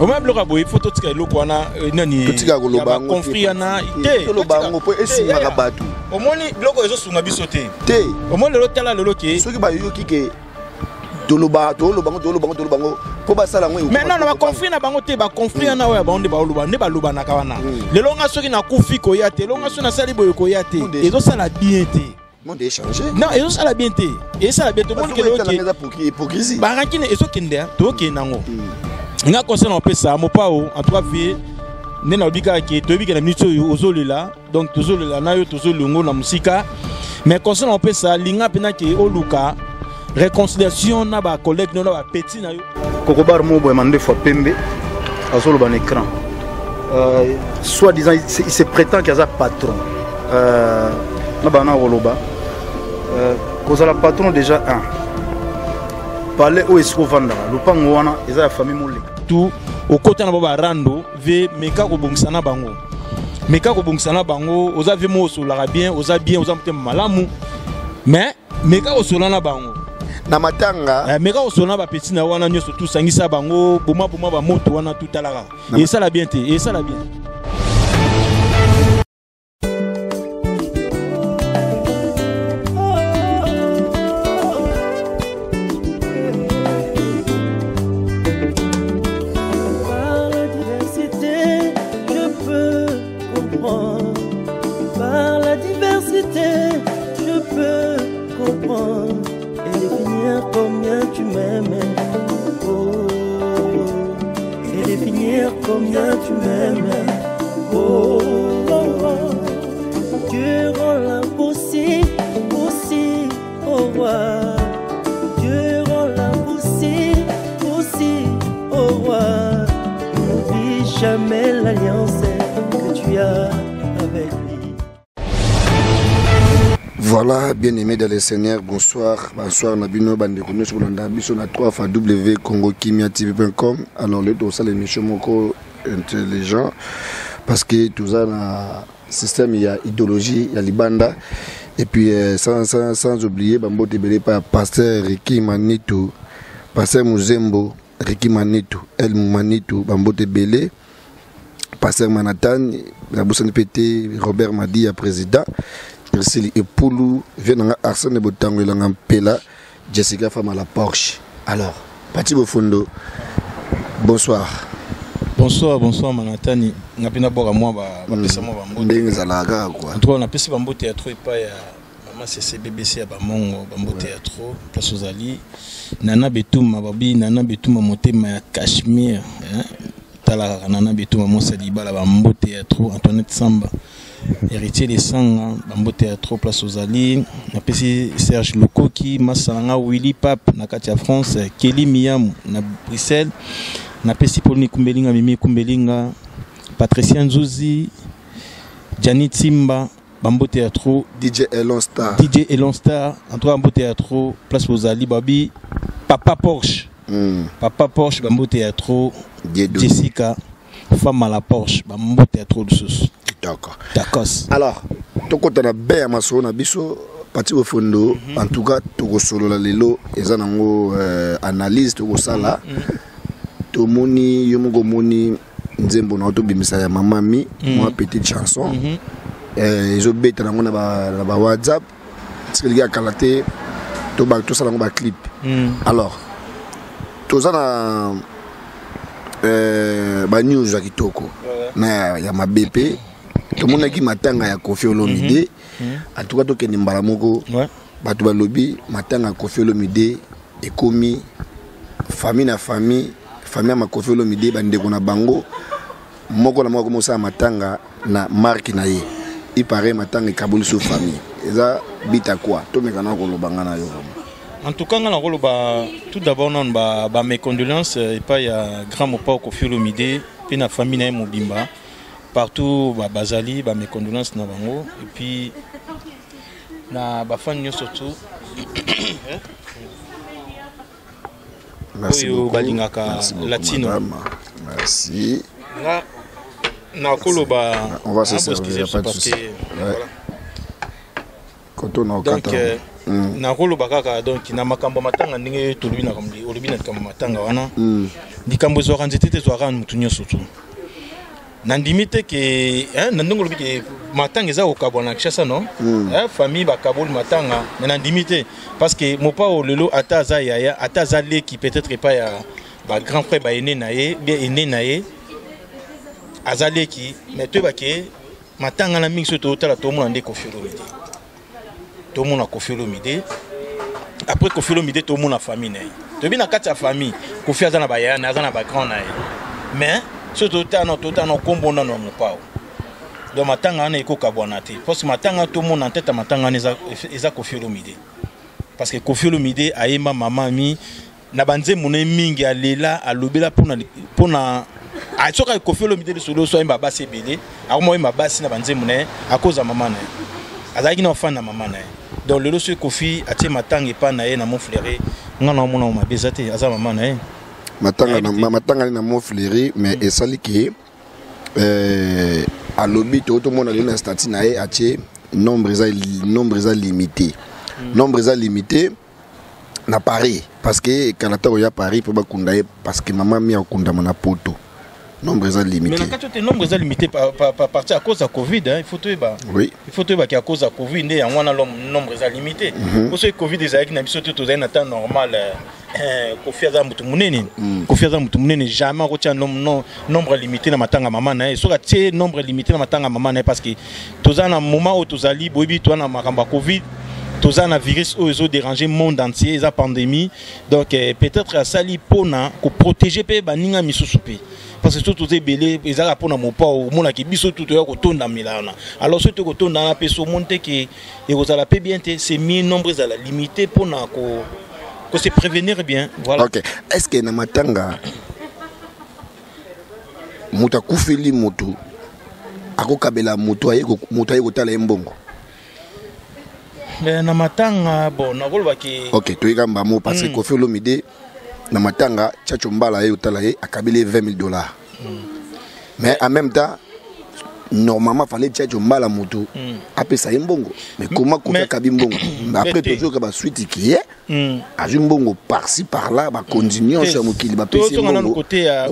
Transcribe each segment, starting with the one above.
Au même le rabo, il faut tout ce qu'il y a là, nani. Tout ce qu'il y a là, conflit na. Te. Le bango peut essayer de battre. Au moins le logo est sur ngabi sauté. Te. Au moins le local là le loqué. Ce qui va yo qui que. Toloba. Pour pas ça la moi. Mais non, on va conflit na bango te, ba conflit na ouais, ba on débat luba, ne ba luba na kawana. Le longa soki na kufi koyate, longa soki na sali boyo koyate. Et ça ça la bien te. Monde échanger. Non, et ça la bien te. Et ça la bien te. Monde que le hypocrisie. Ba rankine et so kende, to ke nango. Nga concerne on peut ça, mo pa o, en tout cas vie. Nena obika ki to bika na minute ozolela, donc tozolela na yo tozolongo na musika. Mais concerne on peut ça, linga pena ki oluka. Réconciliation na ba collègue na ba petit na yo. Kokobar mo boy mandé fois pembe azolo ban écran. Soit disant il se prétend qu'il y a un patron. Na bana woloba. Cause la patron déjà un. Parler au esco vanda. Lupango wana eza ya famille molé. Tout au côté na ba rando ve meka ko bongsana bango. Meka ko bongsana bango, oza ve mo so la bien, oza mtem malamu. Mais meka ko solana bango. Na matanga meka osona ba petit na wana nyoso tout sangisa bango boma ba moto wana tout alaka et ça la bien te et ça la bien. Par la diversité je peux comprendre et définir combien tu m'aimes, oh, et définir combien tu m'aimes, oh, Dieu rend l'impossible possible, au roi, Dieu rend l'impossible possible, au roi, n'oublie jamais l'alliance que tu as avec lui. Voilà, bien aimé dans les Seigneurs, bonsoir. Bonsoir, Nabino Bandekounou, sur la 3 fois www.congokimiatv.com. Alors, le dossier, l'émission Moko intelligent, parce que tout ça, dans système, il y a idéologie, il y a Libanda. Et puis, sans oublier, Bambo Tébélé par Pasteur Ricky Manitou, Pasteur Muzembo, Ricky Manitou, El Manitou, Bambo Tébélé, Pasteur Manhattan, la Boussane Pété, Robert Madi, président. Et Poulou, vient Arsène Botango, il a Pela, Jessica Femme à la Porsche. Alors, Pati Bofondo, bonsoir. Bonsoir, Manatani. On a pu d'abord à moi, on a pu Bambo Théâtre et pas maman c'est BBC à Bamon, Bambo Théâtre, place aux Ali. Nana Betoum, Babi, Nana Betoum a monté ma Cachemire. Tala Nana Betoum a mon Saliba, la Bambo Théâtre, Antoinette Samba. Héritier des sangs, Bambo Théâtre, place aux Ali, Napesi Serge Lokoki, Massalanga, Willy Pape, Nakatia France, Kelly Miam, na Bruxelles, Napesi Polni Kumbelinga, Mimi Kumbelinga, Patricia Nzouzi, Janet Simba, Bambo Théâtre, DJ Elon Star, entre Bambo Théâtre, place aux Ali, Babi, Papa Porsche, Bambo Théâtre, Jessica, Femme à la Porsche, Bambo Théâtre de Sous. D'accord. Alors, tu as bien amassé na biso parti au fondo. En tout cas, tu as solo la lelo eza nango analyse tu sala. To moni yomugo moni nzembo na to bimisa ya mamami, moi petite chanson. Ils ont bête nango na ba WhatsApp. Parce que les gars kalaté to ba to sala ngo ba clip. Alors, to zana ba news ya kitoko. Na ya mabepe. Tout le monde qui matanga ya Koffi Olomide, en tout cas to keni mbala moko, batu ba lobby matanga Koffi Olomide et komi famille na famille ma Koffi Olomide bandeko na bango moko na moko mosa matanga na marque na ye. Il paraît matanga kabuli so famille. Eza bita quoi? To mekana ko lobanga na yo. En tout cas, tout d'abord, on a mes condoléances et pas il y a grand mopa Koffi Olomide, puis la famille na Mobimba. Partout, Bazali, mes condoléances na bango et puis na bafan surtout. Merci beaucoup. Latino. Merci. On va se servir, pas de souci. Quand on a donc na kolo bakaka donc na makambo matanga ndenge tulubi na kambi olubi na kambo matanga wana likambo ezwaka nzete te ezwaka mutu nyonso tu nandimi te ke nandongo lobi ke matanga eza kokabwana na Kinshasa non famille bakaboli matanga mais nandimi te parce que mopao lelo ata aza yaya ata aza leki peut-être pas ya ba grand frère ba ene na ye bien ene na ye aza leki mais toyeba ke matanga na mingi so totala tomona nde Koffi Olomide tomona Koffi Olomide après Koffi Olomide tomona famille na ye toyebi na kati ya famille Koffi aza na bayaya na aza na ba grand na ye mais surtout totana kombona no mopao donc matanga na eko kabwana te parce que matanga to mona tête matanga eza Koffi Olomide parce que Koffi Olomide ayema mama mi na banze mona mingi alela alobela pona asoka Koffi Olomide solo so yemba basi belé akomo yemba basi na banze mona akoza mama na azaki na fan na mama na donc lelo so Koffi atie matanga epa na ye na mon frère ngana mona o mabezate aza mama na ye matanga na mo fléri mais esali ki à lobby tout le monde a une statut na e atie nombre est limité na Paris parce que Canada ya Paris pour bakunda parce que maman mi akunda na poto nombre est limité mais quand tu nombre est limité partir à cause de Covid il faut te ba oui il faut te ba qui à cause de Covid né en wana nombre est limité pour ce Covid des avec na biso tout dans temps normal Koffi aza mutu munene Koffi aza mutu munene jamais retia nombre limité na matanga maman na so ka nombre limité na matanga maman na parce que tozana moment où tozali bobi to na makamba Covid tozana virus où ils ont dérangé le monde entier la pandémie donc peut-être à sali pona ko protéger pe baninga misusu pe parce que tout est belé ils a pona mopa au mona ki biso tout ya ko tonda milana alors surtout ko tonda na pe so monte que et vous allez bien c'est mi nombre à la limité pona ko se prévenir bien voilà. OK, est-ce que na matanga muta kufeli moto akokabela moto ayeko tala mbongo mais na matanga bon na kolba ki OK toyika mbamo parce que Koffi Olomide na matanga Tchatcho Mbala ye otala ye akabele $20,000 mais en même temps normalement fallait Tchatcho Mbala moto après ça mbongo mais comment Koffi kabi mbongo après toujours que ba suite qui est ajumbongo par-ci par-là ba continuer sur mokili ba pesi mbongo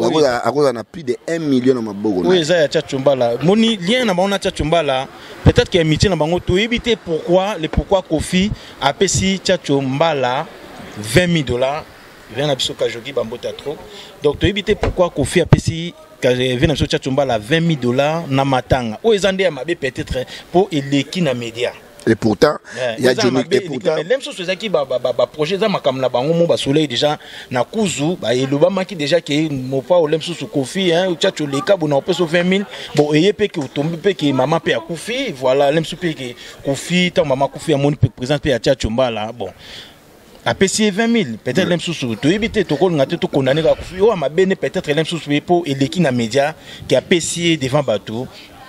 akoza na plus de 1 million na maboko oui ça ya Tchatcho Mbala moni lien na bana Tchatcho Mbala peut-être qu'il y a amitié na bango to éviter pourquoi Koffi a pesi Tchatcho Mbala $20,000 vient na biso kajoki bambota trop donc to éviter pourquoi Koffi a pesi vient na biso Tchatcho Mbala $20,000 na matanga o ezande ya mabe peut-être pour eleki na média et pourtant il y a Johnny et pourtant même chose ça qui ba projet za makam na bango mo ba soleil déjà na kuzu ba eloba maki déjà que mo pa olem sous Koffi hein Tchatcho leka bona on peut so 20,000 bon eye pe que tombe pe que maman pe a Koffi voilà lem sous pe que Koffi tant maman Koffi a mon présente pe a Tchatcho Mbala bon a payé 20,000 peut-être même sous to éviter to ko ngate to condamner ka Koffi o ma bene peut-être même sous pour eleki na média qui a payé devant bateau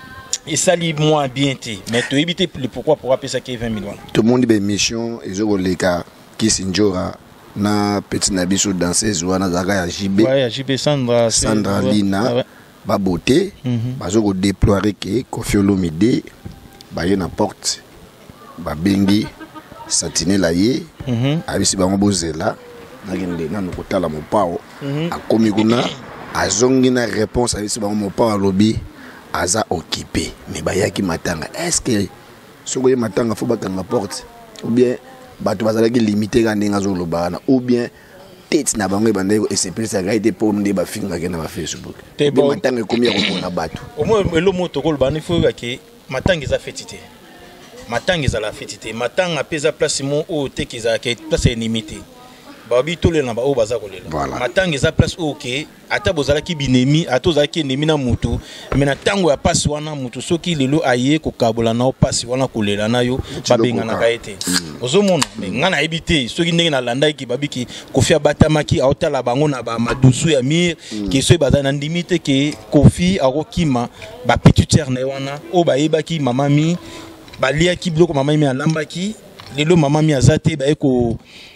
et ça li moins bien té mais to éviter pourquoi pour appeler ça qui 20,000 tout le monde be mission ezoko leka kisinjora na petit na biso danseuse wana zaka ya JB ouais JB Sandra Lina ba beauté bazoko déployer que Koffi Olomide ba ye na porte ba bengi satine la ye abisi bango bozela nakende nanu kotala mopao akomi kuna azongi na réponse abisi bango mopao alobi aza occupé mais bayaki matanga est-ce que soko ye matanga faut bakanga porte ou bien bato bazalaki limité ka ndenga zo lobana ou bien tête na bango bande ko espèce ga été pour ndé ba finga ke na ba Facebook te matanga komi ya ko na bato au moins le mot to kolbana il faut que matanga za fetité matanga za la fetité matanga pesa place mon o te ki za ke place limité babi tole na ba o baza kolela matanga za place OK ata bozala ki binemi atoza ki ennemi na mutu mais na tango ya passe wana mutu soki lelo aye ko kabola na o passe wana kolela na yo babenga na kaete ozomona mais ngana ebité soki ndenge na landa ki babiki Koffi abatamaki aotala bango na ba madusu ya mir ki so baza na limite ke Koffi akokima ba pétutière na wana o ba yebaki mama mi balia ki bloko mama mi alambaki lelo mama mi azate ba eko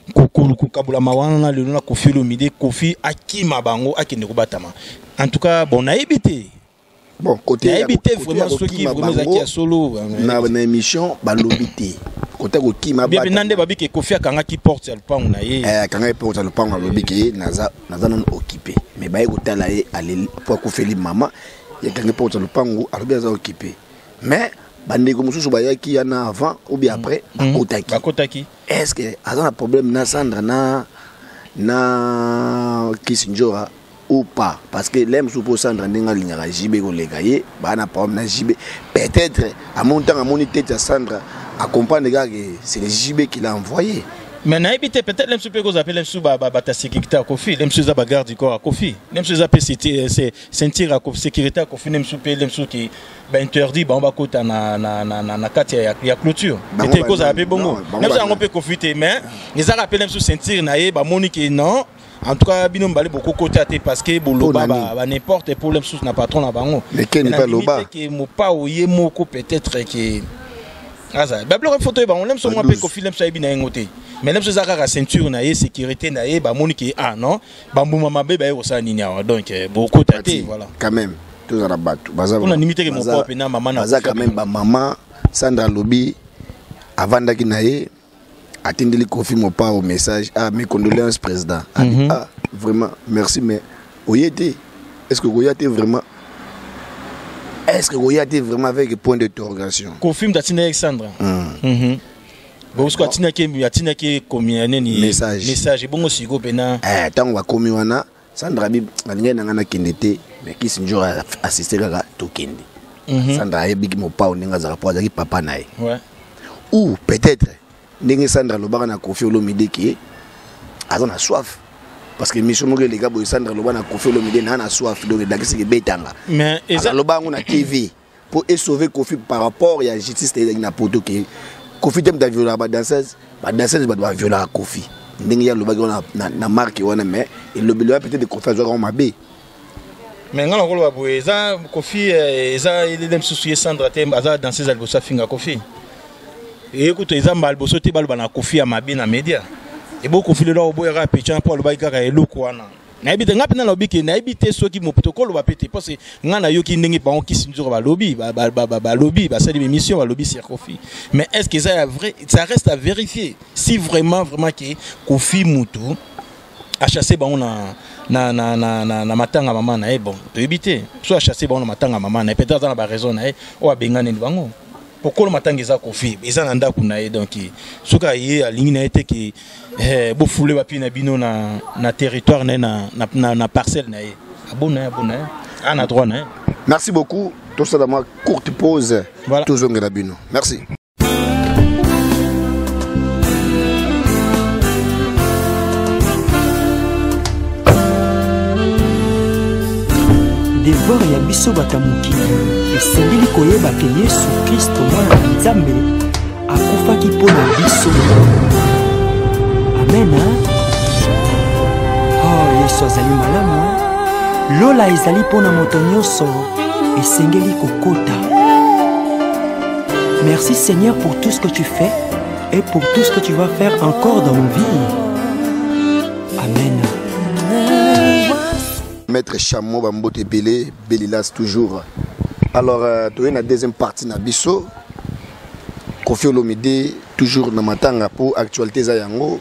ko kabula mawana lelo na Koffi Olomide Koffi akima bango akende kobatama en tout cas bon na éviter bon côté éviter vraiment ceux qui vraiment zaki ya solo na émission balobité côté ko kima ba nande babi ke Kofi akanga ki porte ya lupango na ye kanga porte ya lupango lobi ke naza non occupé mais ba ko la ye aller pour ko feli mama ya kanga porte ya lupango alobi aza occupé mais bandeko mususu ba yaki yana avant ou bien après bakotaki est-ce que aza un problème na Sandra na Kisinjora ou pas parce que l'aime sous Sandra ndenga linyaka jibe ko legaye ba na problème na jibe peut-être à mon temps à mon tête à Sandra à comprendre que c'est le JB qui l'a envoyé. Mais n'habite peut-être l'aime super qu'on appelle l'aime sous ta sécurité à Kofi, l'aime sous la bagarre du corps à Kofi, l'aime sous la sentir à Kofi sécurité à Kofi, l'aime sous qui interdit on va côté na carte ya clôture. Peut-être qu'on appelle bongo. L'aime sous on peut profiter mais les a rappelé l'aime sous sentir naé ba monique non. En tout cas, binom balé beaucoup côté parce que boloba ba n'importe pour l'aime sous na patron na bango. Mais quel n'est pas loba. Que mo pas oyer moko peut-être que Aza, ba blore photo ba on l'aime sur moi pe Kofi l'aime ça bi na ngoté. Mais l'aime ça ka ceinture na sécurité na ba monique non, ba mbuma mabe ba yosa nini awa donc beaucoup taté voilà. Quand même, tous à la battu. Baza. On a limité que mon papa na maman na. Baza quand même ba maman Sandra Lobi avant d'aki na ye atteindre Kofi mon pas au message mes condoléances président. Vraiment merci mais oyete est-ce que oyete vraiment est-ce que Goya était vraiment avec point d'interrogation? Confirme d'Atina Alexandre. Bon, ce que tu combien message. Bon aussi go pena. Tant on va commis wana Sandra bi ngana kindete mais qui sinjo assister à tokende. Sandra big mo pa oninga za rapport avec papa nae. Ouais. Ou peut-être ndenge Sandra lobaka na Kofi Olomide qui a soif. Parce que mission mo les gars boy Sandra lobana Kofi Olomide na soif donc dakisi ke betanga. Mais eza lobanga na TV pour sauver Kofi par rapport à la justice na poto que Kofi dem da viola ba danseuse ba viola Kofi. Ndenge ya lobanga na marque wana mais il lobelo peut-être de Kofi azwa mabe. Mais ngala ko ba boy eza Kofi eza il dem soucier Sandra tem aza danseuse albosa finga Kofi. Et écoute eza malboso te balba na Kofi ya mabe na media. Et beaucoup de gens qui ont été pour le baïkara et le Kouana. N'habite n'a pas lobby, n'habite ceux qui m'ont protocole va péter parce que n'ana yoki n'engi pas qui s'injure va lobby, lobby, ça des émissions va lobby sur Kofi. Mais est-ce que ça vrai, ça reste à vérifier si vraiment que Kofi Moutou a chassé bon na matanga maman na bon, tu éviter. Soit chassé bon na matanga maman na peut-être dans la raison na ou a bengane bango. Pourquoi le matin ils ont Kofi ils ont anda kunaye donc ce qui est à ligne été que beau fouler papi na bino na territoire na parcelle na abonné à droit na. Merci beaucoup tout ça dans ma courte pause voilà. Toujours na bino merci. Devoir ya biso batamuki esengeli koyeba ke Yesu Kristo mwana na Nzambe akufaki mpona biso. Amen. Oh Yesu azali malamu. Lola ezali mpona moto nyonso esengeli kokota. Merci Seigneur pour tout ce que tu fais et pour tout ce que tu vas faire encore dans nos vies. Amen. Maître Chamo Bambote Belé, Belilas toujours. Alors, tu es dans la deuxième partie de Bisso. Kofi Olomide, toujours dans matanga pour actualité Zayango.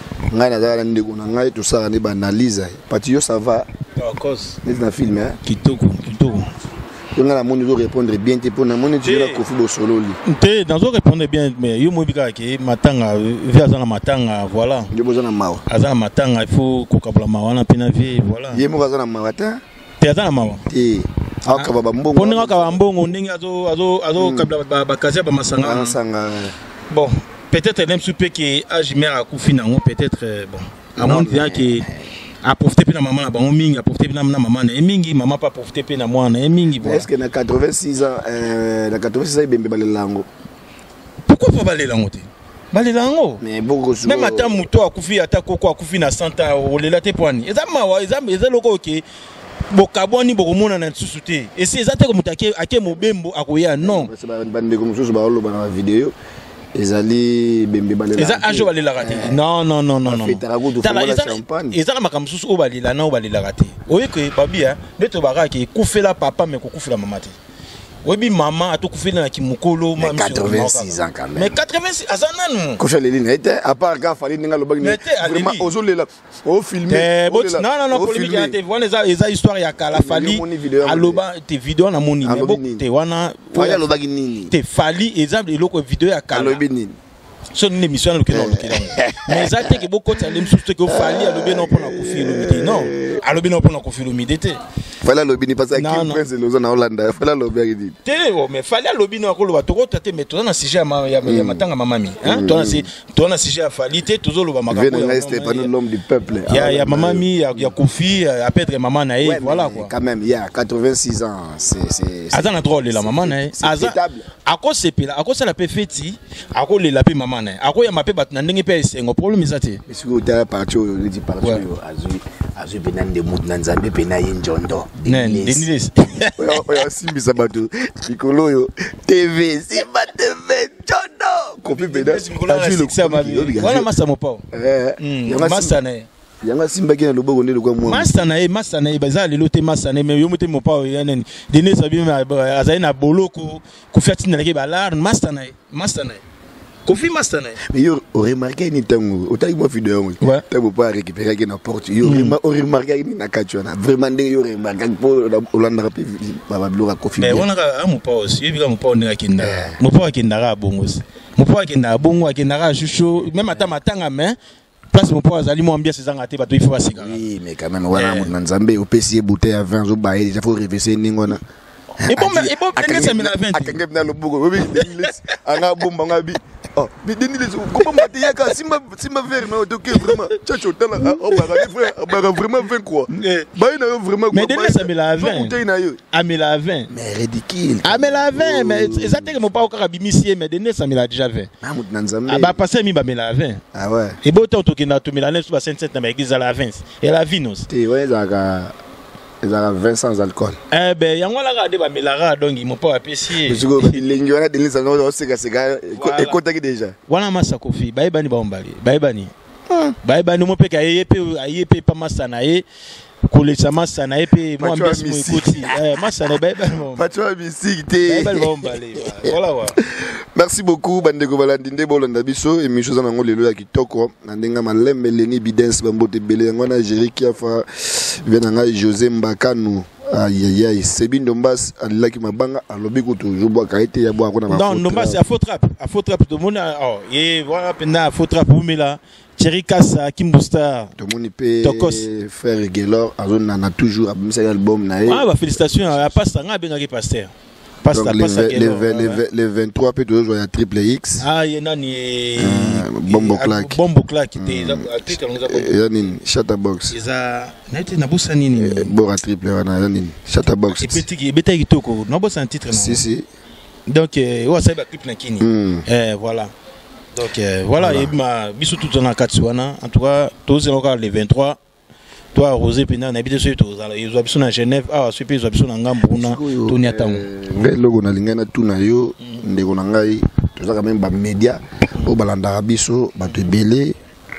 Tout ça, on est analyse. Patio, ça va. À cause. C'est un film. Kitoko. On a mon répondre bien. Tu peux mon dire Kofi Bosolo. Dans un répondre bien, mais yo mobika qui matanga, via zana matanga, voilà. Yo besoin de mawa. Azana matanga, il faut kokabla mawa na pena vie, voilà. Yemo azana mawa ta. Te azana mawa. Te. Akaba mbongo. Pona akaba mbongo ndingi azo kabla bakazia ba masanga. Bon, peut-être même soupe qui a jimer à Kofi nango peut-être bon. À mon dire que a profité pe na maman na bango mingi a profité pe na maman na mingi maman pas profité pe na moi na mingi bon. Est-ce que na 86 ans bembe balelango. Pourquoi pas balelango te? Balelango. Mais beaucoup même ata muto akufi ata koko akufi na 100 ans olela te poani. Eza mawa eza loko ke bokaboni bokomona na tsusu te. Et si eza te ko mutake ake mobembo akoya non. C'est bande comme ça ba lo na vidéo. Ezali bembe balela. Eza ajo balela raté. Non. Eza la makambo susu o balela na o balela raté. Oye que babia beto baraki kufela papa mais ko kufela mama te. Oui, maman, a tout fait dans la Kimukolo. Mais 86 ans quand même. Mais 86 ans, Kocha Léline, à part quand fallait n'enga le bag. Vraiment, aux là, au filmer. Non, polémique, tu vois les histoires, il y a qu'à la Fali, à l'oba, tes vidéos na moni, mais bon, tu vois na, t'es Fali, exemple, et l'autre vidéo à qu'à c'est une émission à l'occasion. Mais ça c'est que beaucoup de les choses que Fali à l'obé non pour la confie l'humidité. Non, à l'obé non pour la confie l'humidité. Fallait l'obé ni pas ça qui prince de Lausanne en Hollande. Fallait l'obé dit. Mais fallait l'obé non pour le bateau. Tu mais toi na sujet ya matanga mamami. Hein? Toi na sujet à Fali, tu toujours le bamaka. C'était pas l'homme du peuple. Il y a mamami, il y a Kofi, à perdre maman naïe, voilà quoi. Quand même, il y a 86 ans, c'est. Azan a drôle la maman naïe. Azan. À cause c'est pile, à cause la pe feti, à cause les lapé maman naïe. À cause ya mape bat na ndenge pe c'est un problème ça té. Mais si vous t'as parti au dit par là azui benan de mout na nzambe pe na yenjondo. Denis. Ouais, simbi sabato. Nikolo yo TV, simba TV jondo. Kopi benan. Voilà massa mo pa. Massa naïe. Yanga simba ki na loboko ne lokwa mwa massa na e baza lelo te massa na me yo mote mo pa ya nani Denis sabi azai na boloko ko fiati na ke balar massa na Kofi massa na mais yo remarqué ni tango otaki mo vidéo tango pas récupérer ki na porte yo remarqué ni na kachona vraiment ndenge yo remarqué po Hollande rapé baba bloka Kofi mais on a mo pa aussi yo bika mo pa ndeka kinda mo pa kinda ka bongo mo pa kinda bongo kinda ka chucho même ata matanga mais place mon poids ali mo ambiance ezanga te bato il faut basika oui mais quand même wana na nzambe opesi bouteille à 20 zo baye déjà faut reverser ningona et bon tenez ça 20 akenge na loboko oui anga bomba ngabi oh mais Denis comment maté yaka simba vert na otoke vraiment chacho tala o baga vraiment 20 quoi baye na vraiment mais Denis ça 20 bouteille na yo amela 20 mais ridicule amela 20 mais exactement mo pa okaka bimisier mais Denis ça mela déjà 20 na nzambe ba passer mi ba mela 20 ah ouais et bon tant que na to mela 9 sur 57 na église à la 20 et la vinos ti ouais zaka ils ont 20 sans alcool. Eh ben, il y a un gars qui a donc ils m'ont pas apprécié. Il y a des gens qui ont écouté déjà. Voilà ma Kofi, baibani baombali, baibani. Baibani mo pe ka yepe pas masanae. Kolesa masanae pe mo ambiance mo écouter. Masanae baibani mo. Pas toi musique té. Baibani baombali. Voilà wa. Merci beaucoup bandeko balandinde bolanda biso émission za nango lelo ya kitoko nandenga malembe leni bidens bambote bele ngwana Jerick Afa venanga José Mbakanu aïe Sebindo Mbas alaki mabanga alobi ko toujours boa kaite ya boa kona ba non Mbas a faux trap to mona oh et voilà pena faux trap umela Jerick Asa Kimbusta to moni pe frère Gelor azona na toujours abimisa album na e ah félicitations à pasteur nga benga ki pasteur. Donc les 23 peut toujours jouer à Triple X. Ah, il y a ni Bombo Clack. Bombo Clack qui était Chatterbox. Ils a n'était na bossa nini. Bora Triple wana nini. Chatterbox. Et petit beta kitoko. Na bossa un titre non. Si. Donc ouais ça va clip na kini. Voilà. Donc voilà et ma biso tout en Katsuana. En tout cas tous encore les 23. Toi Rosé Pena na bité surtout ils ont besoin à Genève ah supi ils ont besoin à Ngambuna Tony Atango logo na lingana tuna yo ndeko na ngai toza quand même ba média o balanda biso bato belé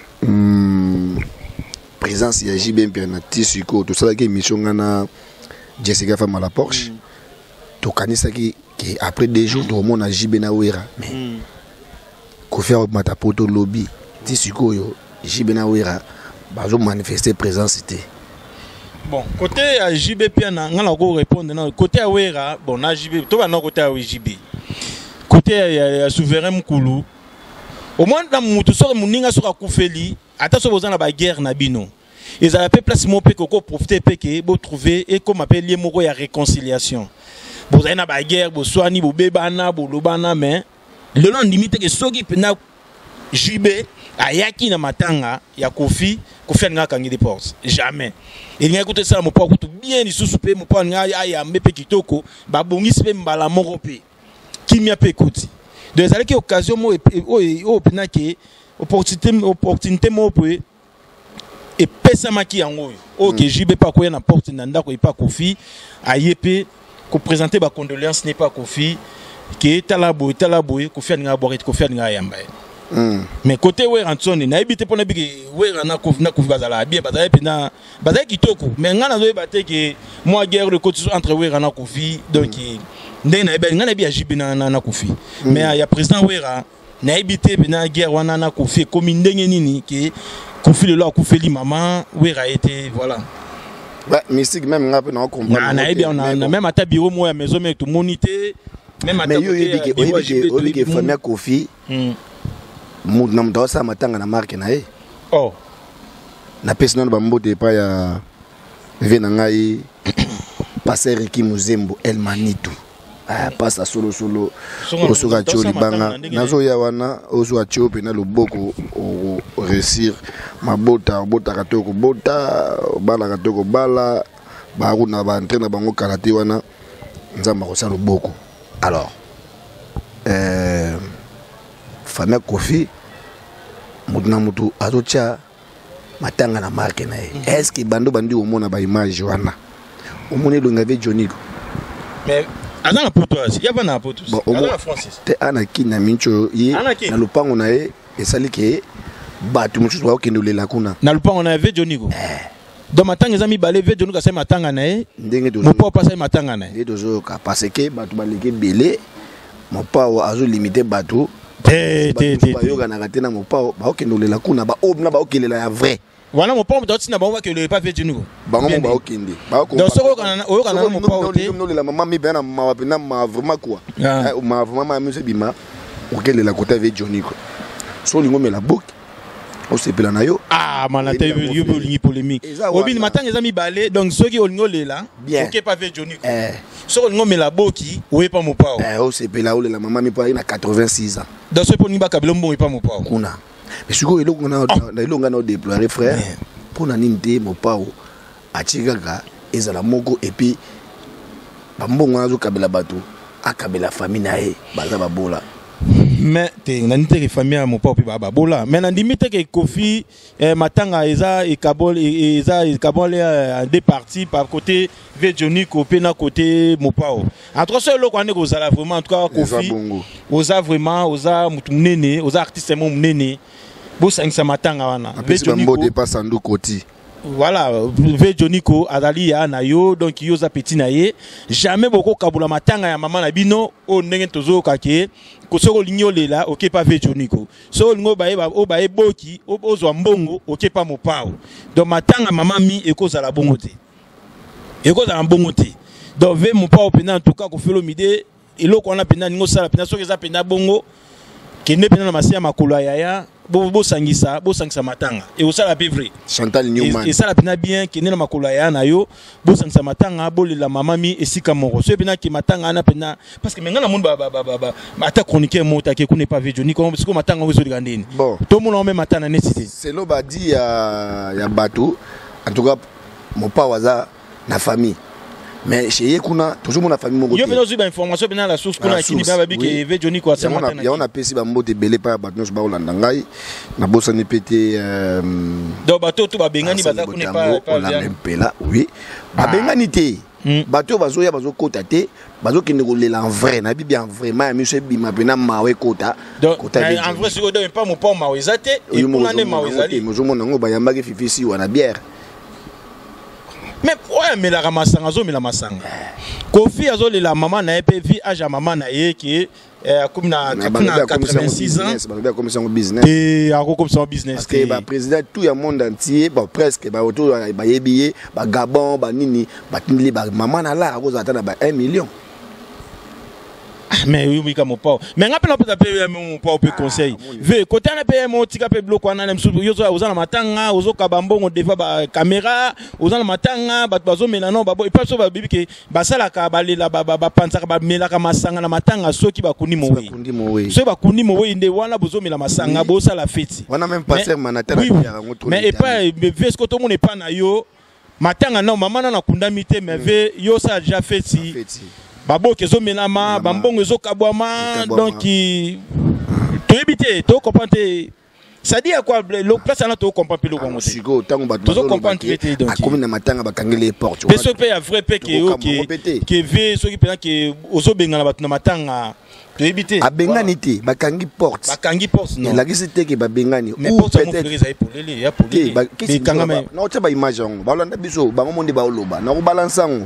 présence ya JB Pernati siko to sala ke émission ngana Jessica Femme à la Porsche to kanisa ki après 2 jours to mon na JB na wera mais ko faire matapoto lobby ti siko yo JB na wera bazo manifester présence c'était bon côté à JB Piana ngala ko répondre non côté à Wera bon na JB to ba non côté à JB côté à souverain Mkulu au moins dans mutu so muninga so ka kufeli ata so bozana ba guerre na bino ils a la place mo pe ko profiter pe ke bo trouver et comme appelle lié moko ya réconciliation bozana na ba guerre bo swani bo bebana bo lobana mais le long limite que soki pena JB ayaki na matanga ya Kofi nga kangi des portes jamais il n'y a écouté ça mon pas tout bien ni sous-souper mon pas nga ya mbepe kitoko ba bongisi pe mbala moko pe kimia pe koti donc ça qui occasion mo o pena ke opportunité mo pe et pesa maki yango o ke JB pas ko na porte na ndako pas Kofi ayepe ko présenter ba condoléances n'est pas Kofi ke talabo Kofi nga boret Kofi nga yamba. Mais côté Wera Anthony na ebité pona biki Wera na Kofi bazala bien bazala pena bazala kitoko mais ngana zo ebate que moi guerre de côté entre Wera na Kofi donc ndenge na yeba ngana bi ajibe na Kofi mais ya président Wera na ebité na guerre wana na Kofi comme ndenge nini ke Kofi le lo Kofi maman Wera était voilà. Ouais, mystique même ngapé na comprendre. Na ebi on a même ata bureau mo ya maison mais tout monité même ata mais que famille Kofi moud nam do sa matanga na marque na e. Oh. Na pesi na bambote pa ya vena ngai passer Ricky Muzembo El Manitou. Ah passa solo osuka choli banga nazo ya wana osuka chope na loboko o réussir mabota bota katoko bota bala katoko bala ba kuna ba entraîner bango karaté wana nzamba ko sa loboko. Alors famille Kofi mudna mutu azocha matanga na marque na e. Est-ce que bando bandi au mona ba image wana au mona lo ngave Joniko mais ana pour toi il y a pas na pour tous ana Francis te ana kina mincho yi na lupango na e esali ke batu mutu ba okendo lela kuna na lupango na ve Joniko do matanga ezami balé ve Joniko sa matanga na e ndenge to mo pa pasa matanga na e dozo ka parce que batu baleke belé mo pa azo limiter batu ba yoga na katena mo pa ba okendo lela kuna ba obna ba okelela ya vrai. Voilà mon père me ba wa que le pas fait du nouveau. Bango ba okende. Ba ko. Donc soko kana mon père ote. Non la maman mi bena ma pena ma vraiment quoi. Ma vraiment ma monsieur bima. Okele la côté avec Johnny ko. So lingo me la bouc. O sepela na yo. Ah manate yo lingi polémique. Obi matanga ezami balé donc soki olingo lela. OK pas avec Johnny ko. So lingo me la boki ou pas mon père. O sepela o la maman mi pa na 86 ans. Donc ce pour ni ba kabelo mbongo pas mon père. Kuna. Mais si vous avez déployé, frère, pour n'importe mon pao, à Chigaga, et à la Moko, et puis, Bambongo, Kabela Bato, à Kabela famille, Bazababola. Mais tu n'as pas de famille à mon pao, Bababola. Mais n'as limite que Kofi, Matanga, Eza, et Kabol, en deux parties, par côté, Vedjoni, Kopena, côté mon pao. En trois seuls, on est aux ala vraiment, en tout cas, Kofi, aux a vraiment, aux a moutounene, aux artistes moutounene. Bosa matanga wana Vedjoniko dépasse Sandu Koti. Voilà, Vedjoniko azali ya na yo donc yo za petit na ye jamais boko kabula matanga ya maman na bino o ndenge tozo kake ko soko linyo lela OK pas Vedjoniko so lingo bae ba o bae boki o zo mbongo OK pas mopao donc matanga maman mi ekoza la bongo te ekoza la bongo te donc ve mopao pena en tout cas ko felo mide eloko wana pena ningo sala pena soki za pena bongo kende pena na masia makolo ya bo sangisa matanga et au sala vrai Chantal Newman et ça la pena bien qui na makolo ya na yo bo sangisa matanga bo la mama mi esika moko so pena ki matanga na pena parce que menga na monde ba ata chroniquer mota ke connaît pas Vedjoni comme parce que matanga wezo ligandeni bon tout monde met matanga nécessité c'est lo ba dit ya bateau en tout cas mon pa waza na famille. Mais chez Yekuna, toujours mon famille mon yo bino zuba information bina la source kuna kini baba biki Vedjoni ko asema tana ya on a pesi ba mbote belé pa ba nos ba olanda ngai na bosa ne pété do bato to ba bengani baza kuna pa la mpela oui ba bengani te bato bazo ya bazo kota te bazo kende ko lela en vrai na bibi en vrai ma monsieur bima pena mawe kota kota en vrai c'est que pas mon pas mawe zate et pour ane mawe zali mozo mona ngo ba yambaki fifisi wana bière. Mais ouais, mais la ramasanga zo mais la masanga. Kofi azo la maman na epé vie âge à maman na ye qui comme na 86 ans. Ba comme ça business. Et à comme ça business. Que ba président tout le monde entier, ba presque ba autour ba yebié, ba Gabon, ba nini, ba tindli ba maman na la cause atana ba 1 million. Mais oui comme pas. Mais ngapela peut taper mon pas au conseil. Ve côté na payer mon tika pe bloc wana msu yozo ozana matanga ozo kabambongo defa ba caméra ozana matanga ba bazo melano ba et pas so ba bibi ke ba sala ka ba lela ba panza ba melaka masanga na matanga soki ba kundi mowe. So ba kundi mowe inde wana bozo mela masanga bo sala feti. Wana même passer manatana ya ngoto. Mais et pas ve ce que tout le monde est pas na yo matanga non maman na kundamite mais ve yo ça déjà feti. Babo kezo menama bambongo zo kabwama donc to éviter to comprendre ça dit à quoi le place na to comprendre le kongo siko tango ba to comprendre donc comme na matanga ba kangele porte pe so pe a vrai pe que ve so ki pena que ozo benga na batuna matanga to éviter abengani te bakangi porte non la gisi te ke babengani mais porte mo frère za epolele ya polele ba kanga na otsa ba image ngo ba landa biso ba monde ba oloba na ko balansango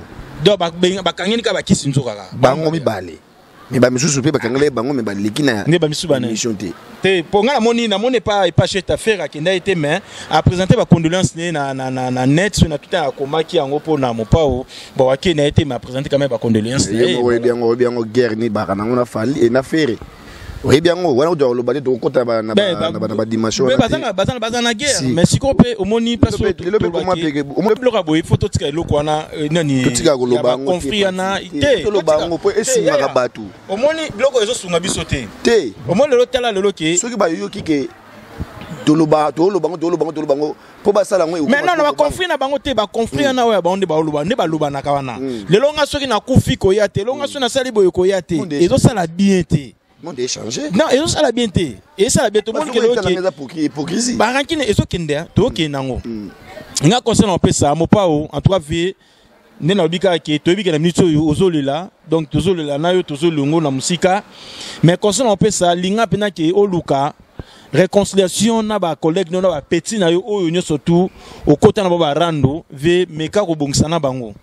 donc bakangeni ka bakisi nzoka bango mibale mais ba misusu pe bakangela bango mais baleki na ne ba misusu bana mission te pour nga na moni pas chez ta frère qui n'a été mais a présenter ba condoléances na net sur na tout un combat qui en pour na mopao bon qui n'a été mais présenter quand même ba condoléances bien guerre ni ba kana na fali et na faire oui bien wana udo lo bade to kota ba na ba dimension mais bazana guerre mais si ko pe omoni place le pe comment peke le bloc abo il faut tout tika eloko wana nani tika ko lo bango conflit na te lo bango po esinga ka batu omoni bloko ezo sunga biso te omoni le tala lelo ke soki ba yo kike tolo bango po ba sala ngo mais non ba conflit na bango te ba conflit na wa ba onde ba oluba ne ba luba na kawana lelo nga soki na kufi ko ya te lelo nga soki na sali boyo ko ya te ezo sala bien te monde échanger non et ça la bien té et ça la bien tout le monde que hypocrisie barakine et so kende to kenango nga concerne on peut ça mo pa en tout cas vie ne na bika ke to bika na minute ozolela donc tozolela na yo tozolongo na musika mais concerne on peut ça linga pena ke oluka réconciliation na ba collègue na ba petit na yo oyo nyo surtout au côté na ba rando ve meka ko bongsana bango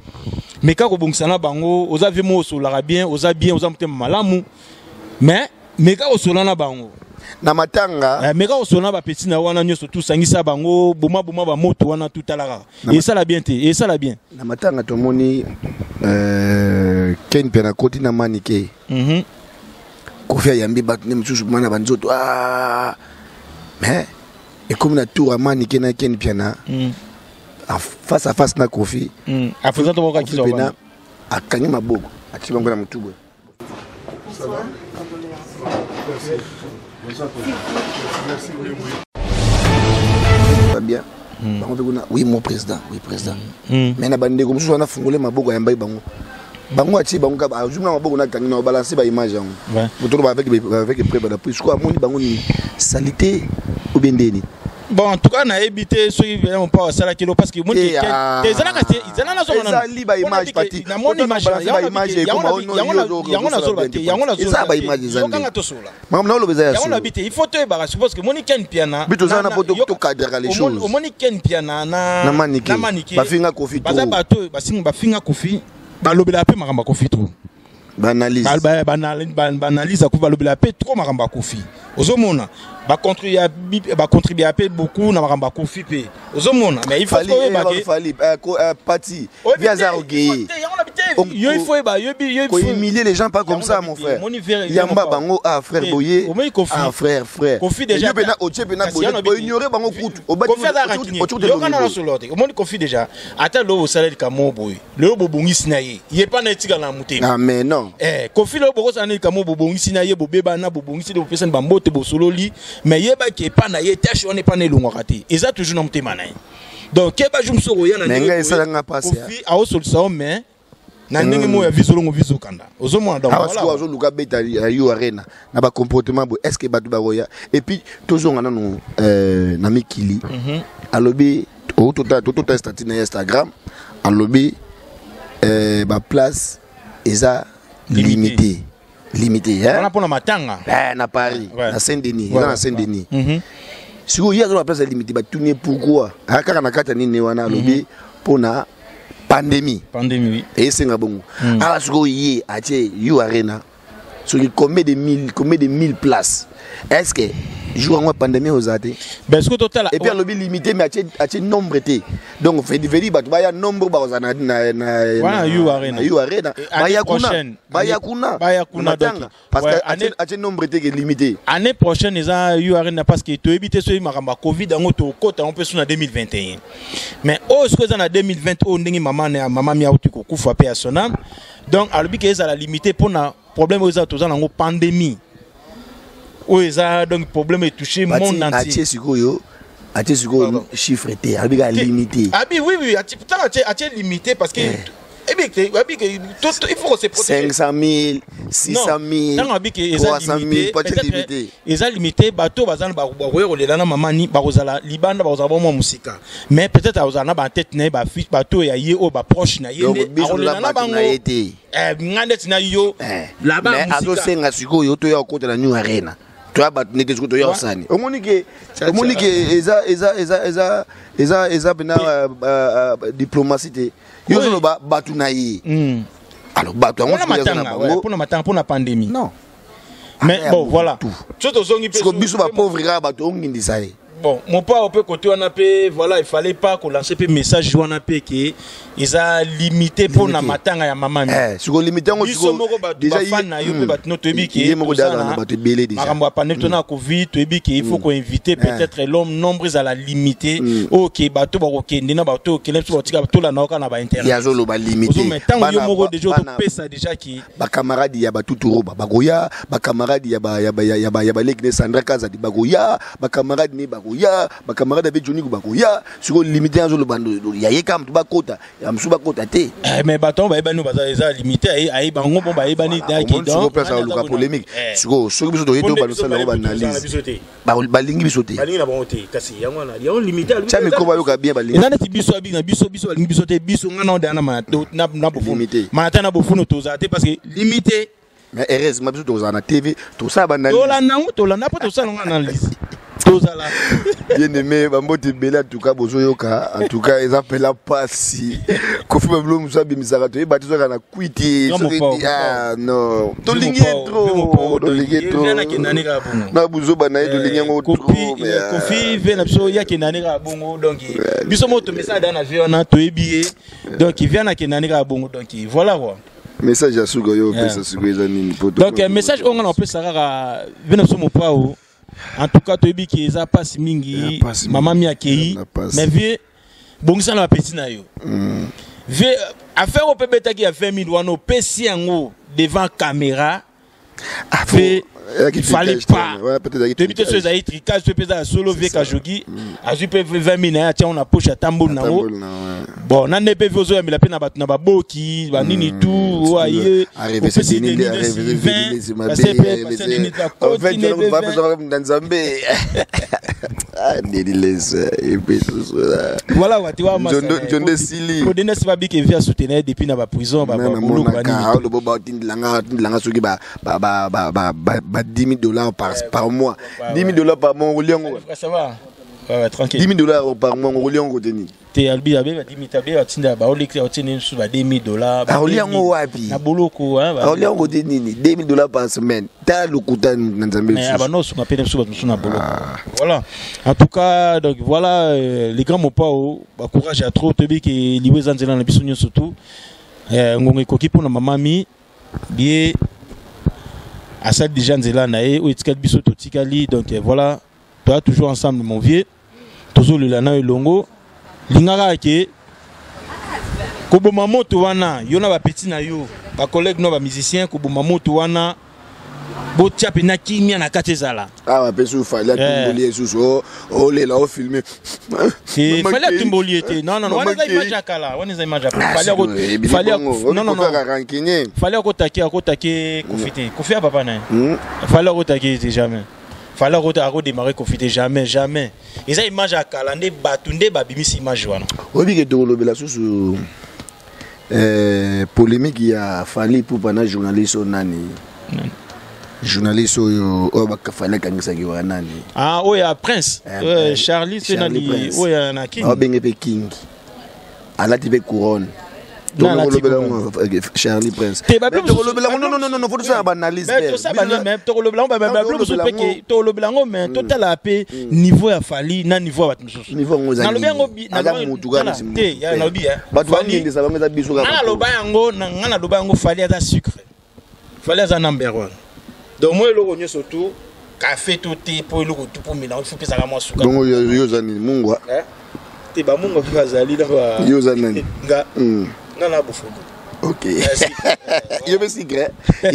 oza vie mo so la bien oza mutema malamu mais meka osolana bango na matanga meka osolana ba petit na wana nyoso tout sangisa bango boma ba moto wana tout alaka et ça la bien et ça la bien na matanga to moni ken pena koti na manike kofia yambi bat ne msusu mana banzoto mais et comme na tour manike na ken pena face à face na kofi a faisant to boka kizo bana akanyi maboko ati bango na mutubo ça va. Merci. Pas bien. Oui, mon président. Oui, président. Mais na bande comme ça on a fungolé maboko ya mbai bango. Bango ati bango ka jumla maboko na kangi na balancer ba image yango. Boto ba avec près ba puis quoi moni bango ni salité ou bien ndeni. Bon, en tout cas, on a évité ceux qui viennent pas au salaire kilo parce que moi, ils contribuer à beaucoup na maramba kofi pe ozomona mais il faut parti il faut humilier les gens pas comme ça mon frère yamba bango frère boyer frère kofi déjà ignorer bango kutu omoni kofi déjà ata lo salaire kamo boy le bobongisi na ye il est pas na etika na mutema ah mais non kofi lo boko sana kamo bobongisi na ye bobeba na bobongisi de personne bambote bosololi mais yeba ki pas na ye tâche on est pas né longo raté et ça toujours na mutema na donc keba jum soro ya na nenga ça nga passer kofi a solution mais na ndenge mo ya vizolongo vizokanda ozomona donc voilà azo luka beta yo arena na ba comportement bo est-ce que batu ba roya et puis tozonga na no na mikili alobi toto statut na Instagram alobi ba place eza limité hein on a pour la matanga na Paris na Saint-Denis na Saint-Denis si vous y a la place limité ba tourner pourquoi aka na kata nini wana alobi pona pandémie oui et c'est ngabongo ala suko yi atie you arena so combien de mille places est-ce que jour en pandémie aux athées ben ce que total et puis lobby limité mais atie nombre té donc fait veri ba ya nombre ba na you arena bayakuna parce que atie nombre té limité année prochaine ils you arena parce que to éviter ce makamba covid ngo to kota on peut sur 2021 mais ce que en 2020 ndingi maman mi auti ko kufa pe asona donc alobi que ça la limité pour na problème aux autres dans pandémie où ça donc problème est touché monde entier atie siko chiffre té abiga limité oui atie limité parce que il faut se protéger 500 000 600 000 300 000 peut-être limité ils ont limité bateau bazana ba rolela na mamani ba rozala libanda ba rozala mo musika mais peut-être azana ba tête na ba fiche bateau ya ye o ba proche na ye rolela na bango ngande tina yo là-bas mais azo senga siko yo to ya côté la New Arena tu as battu que tu as sani omoni que eza bena diplomatie yo zo ba batu na ye alors batu on a matanga pour la pandémie non mais bon voilà surtout zongi parce que biso ba pauvre ga batu ngindi ça. Bon, mon père au côté on a payé, voilà, il fallait pas qu'on lance un message on a payé que ils a limité pour na matanga ya maman. Si on limité on déjà fan na yo ba no tobi ki mo dala ba to belé déjà. Makambo pa neto na Covid tobi ki il faut qu'on inviter peut-être l'homme nombreux à la limiter. OK, ba to ba ko kende na ba to kele so tika to la na ka na ba intérêt. Ya zo lo ba limiter. Mais tant yo moko déjà to pesa déjà ki ba camarade ya ba tuturo ba goya, ba camarade ya ba lekne Sandra Kaza di ba goya, ba camarade ni ba ya ba camarade avec Johnny Bakoya sur limité en le bando ya yekam to ba kota ya msu ba kota te mais baton ba ebanu ba za limité ai bango bon ba ebani da ki donc place à le polémique sur biso to yeto ba sala ba analyse ba lingi biso te ba lingi na bon te kasi yango na ya limité chami ko ba yo ka bien ba lingi na ti biso abi na biso ba lingi biso te biso ngana onda na bofu mata na bofu no to za te parce que limité mais heureusement biso to za na TV to ça ba analyse to la na pas to ça ngana analyse. Bien aimé, Bambote Bela, en tout cas, Bozoyoka, en tout cas, ils appellent la passi. Kofi Mablo Moussa Bimisarato, ils battent sur la quitté. Ah non, Tolingué trop. Na Bouzo Banaï, Tolingué trop. Kofi vient absolument, il y a qui n'a pas bon. Donc, Bissomo, tu mets ça dans l'avion, on a tout ébillé. Donc, il vient à qui n'a pas bon. Donc, voilà quoi. Message à Sugoyo, donc, message, on a appelé ça, venez sur mon pas. En tout cas, tu qui est pas mingi, maman mi accueilli, mais vieux, bon ça na petit na yo. Vieux, affaire au pebeta qui a fait midouano, PC en haut devant caméra. Il fallait pas. Tu habites sur les aïtricas, tu peux à solo vieux kajogi, à tu peux 20 minutes, tiens on a poche à tambour na haut. Bon, nan ne peut vous mais la peine na ba boki, ba nini tout, aïe. Arrivé c'est Dénilé, voilà, tu vois, John de Sili. Pour donner ce babi qui vient soutenir depuis na ba prison, ba boulot ba nini. Le boba langa soki ba $10,000 par mois. $10,000 par mois, on ça va. Tranquille. $10,000 par mois, on retenu. Te albi abe ba dimitabe atinda ba oliki otini su ba $10,000 ba oliango wapi na boloko hein ba oliango de nini $10,000 par semaine ta lokuta nzambe mais abano su mapene su ba na boloko voilà en tout cas donc voilà les grands mopao ba courage à trop tebi ki liwe zanzela na biso nyonso surtout ngongo ekoki pona mamami bien asa déjà nzela na e o etikali biso to tikali donc voilà toi toujours ensemble mon vieux toujours le lana elongo lingaka ke koboma moto wana yo na ba petit na yo ba collègue no ba musicien koboma moto wana botia pe na kimia na katezala ba pesu fallait tumbolier sous lela o filmer c'est fallait tumbolier te non wana za image akala wana za image akala fallait ko taquer confiter papa na fallait ko taquer jamais fallait redémarrer confiter jamais ils ont image à calendrier batunde babimisi image wana obi ke dolobela susu polémique ya fallait pour pendant journaliste nani journaliste o ba fallait kangisa ki wana nani oya prince Charlie c'est nani oya na king benge pe king ala tibe couronne Charlie Prince. Non, faut faire une analyse. Mais total a paix niveau à Fali, na niveau à niveau na Fali à sucre. Fali à number one. Donc moi le rogné surtout café tout pour le tout pour mélanger faut que ça moins sucre. Donc yo zani mungwa. Te ba mungo ki bazali da ba. Yo zani. Nga. Nana bofundo. Ok. Yo be secret.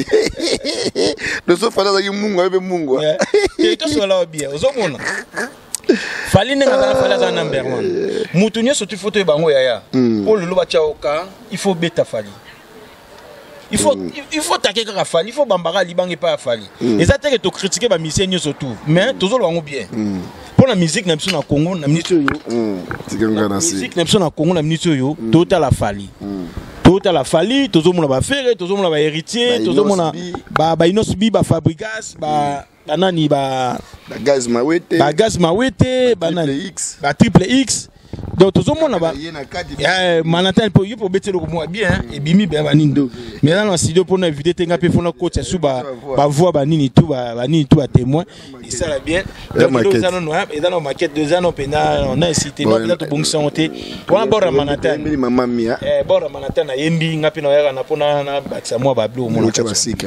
Le so fala za mungu abe mungu. Et to so la bien. Ozomona. Fali nenga za fala za number 1. Mutu nyeso tu photo bango yaya. Pour le loba chaoka, il faut beta Fali. Il faut taquer ka Fali, il faut bambara libange pas Fali. Et ça te critiquer ba musicien nyeso tout. Mais toujours bango bien. Pour la musique na biso na Congo na minute yo musique na biso na Congo na minute yo total la Fali total la Fali tozomona ba fere tozomona ba héritier tozomona ba inosbi ba fabrigas ba nani ba gaz mawete ba nani ba triple X donc tout le monde Manhattan pour you pour bêter le moi bien et bimi ben banindo mais là dans studio pour nous éviter tenga pe fona coach sous ba voix banini tout à témoin et ça là bien donc nous allons et dans nos maquettes 2 ans on a cité nous peut-être bon santé pour un bord Manhattan maman mia bord Manhattan na yembi ngapi na yaka na pona na bakisa moi ba bleu mon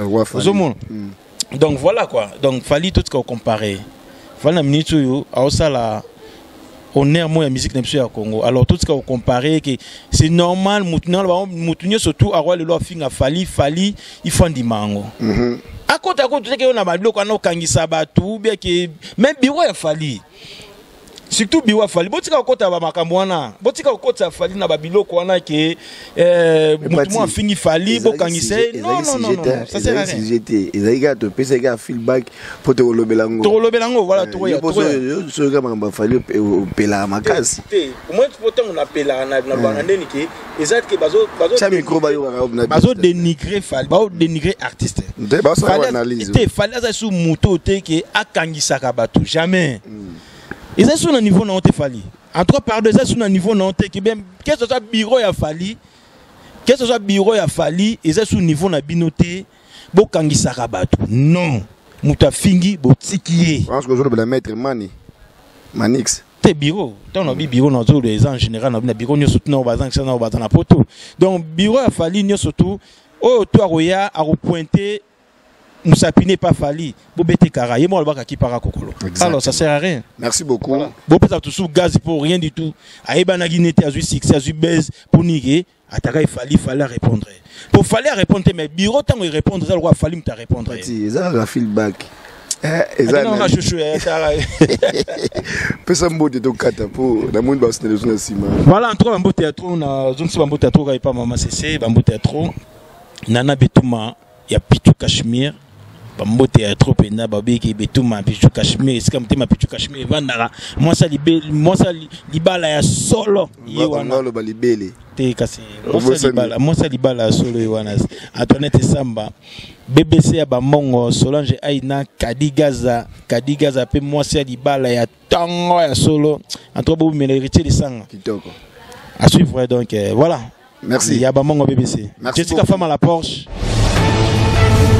donc voilà quoi donc fallait tout comparer voilà minute yo a ça là on est moins musique n'est au Congo alors tout ce qu'on comparer que c'est normal moutunyo surtout à roi le loi fin a fali il faut du mango à côté tu sais qu'on a mal bloqué on a kangisa batu bien que même biwa ya fali surtout biwa fali botika okota ba makambwana botika okota fali na babilo ko wana ke mutumo afingi fali bokangise non ça c'est rien j'étais ezaiga to pesa ga feedback pour te lobelango voilà to ya so ga mamba fali pela makasi au moins pourtant on appelle na banane ni ke ezat ke bazo micro bazo dénigrer fali bazo dénigrer artiste analyse fali za sous moto te ke akangisa ka batu jamais. Ils sont sur un niveau non te fali. En trois par deux, ils sont sur un niveau non te qui bien qu'est-ce que ça bureau ya fali. Qu'est-ce que ça bureau ya fali, ils sont sur niveau na binoté bo kangisa kabatu. Non. Muta fingi bo tikié. Je pense que je dois mettre Manix. Te bureau, tant on a bureau dans tous les en général na bureau nous soutenons bazan que ça na bazan na poto. Donc bureau ya fali nous surtout oh toi roya a repointer Moussapine pas fali, bobete kara, moi le baka qui para kokolo. Alors ça sert à rien. Merci beaucoup. Bon peut-être tout sous gaz pour rien du tout. Aïba na guinete azu succès azu base pour nier, ataka il fallait répondre. Pour fallait répondre mais bureau tant il répondre ça le roi fallait me ta répondre. Si, ça la feedback. Non na chouchou ça. Pesa mbote to kata pour na monde bas na sima. Voilà entre bambo théâtre na zone si bambo théâtre ka pas maman CC bambo théâtre Nana Betuma ya Pichu Cachemire bambo théâtre pena babeki Betuma Pichu Cachemire c'est comme tema Pichu Cachemire vandara moi ça libala ya solo yewana lo balibele te kasi moi ça libala solo yewana Antoinette Samba BBC ya bamongo Solange Aina Kadigaza pe moi ça libala ya tango ya solo entre bo me héritier de sang kitoko à suivre donc voilà. Merci. Il y a Bamongo BBC. Merci. Jessica Femme à la Porsche.